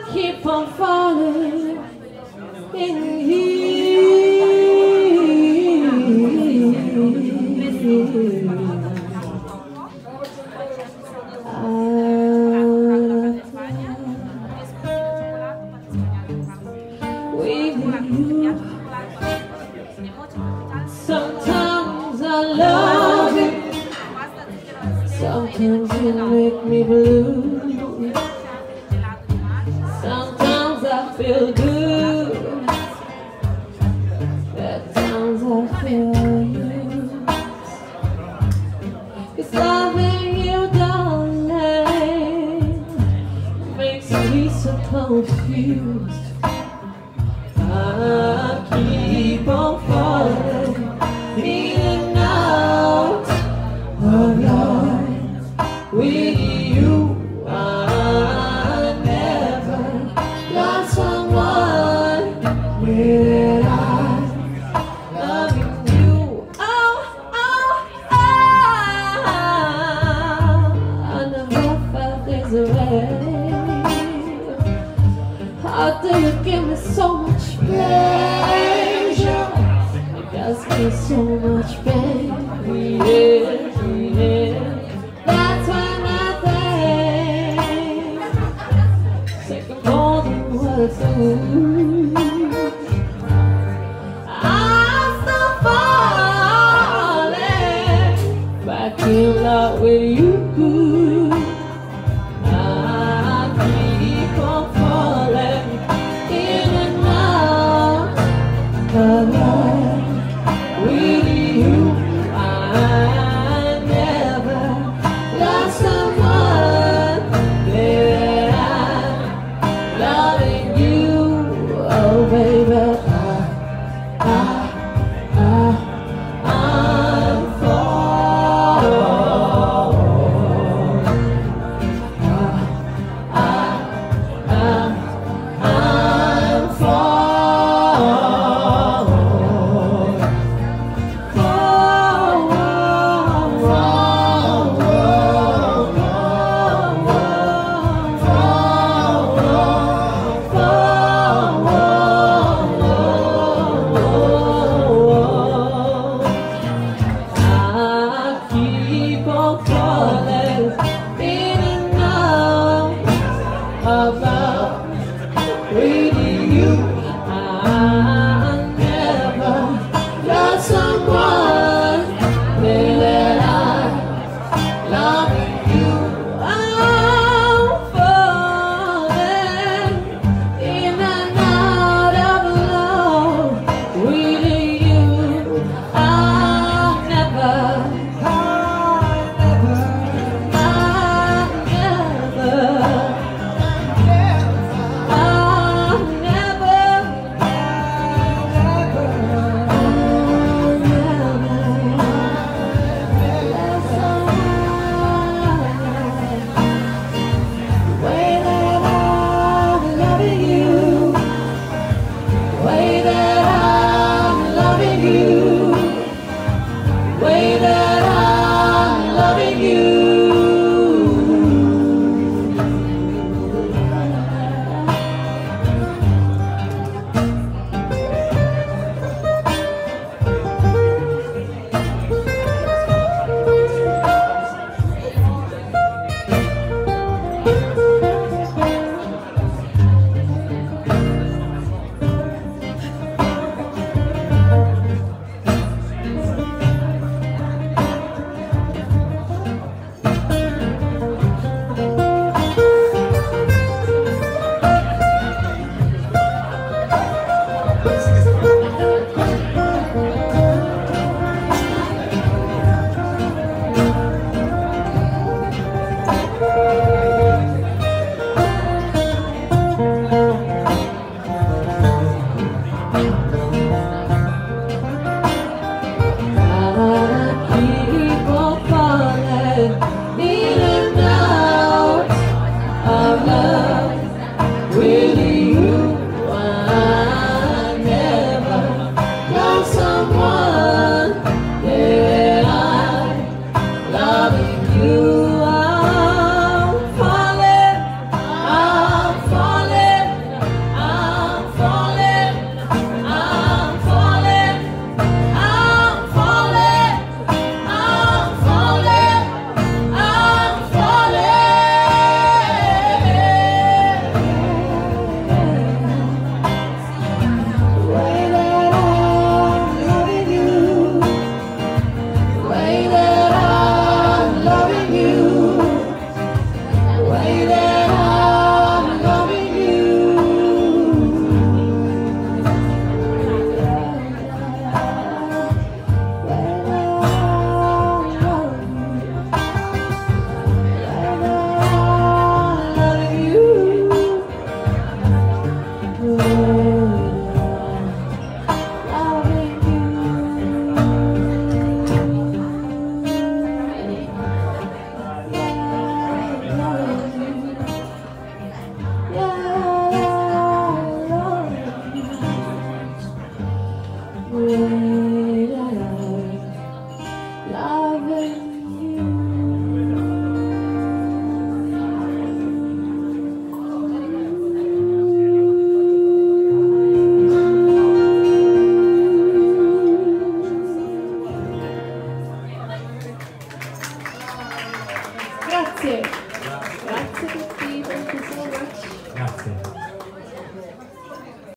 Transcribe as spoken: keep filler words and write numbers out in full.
keep on falling in you. With you. Sometimes I love you, sometimes you make me blue. Sometimes I feel good, at times I feel used. 'Cause loving you, darling, makes me so confused. I keep on falling in and out of love with you. I never lost someone when I loving you. Oh, oh, oh, I never felt this way. How do you give me so much pleasure? It does me so much pain. Yeah, yeah. That's when I think, second more than what I do. I'm still falling back in love with you. With you, I never lost someone that I'm loving you. Grazie.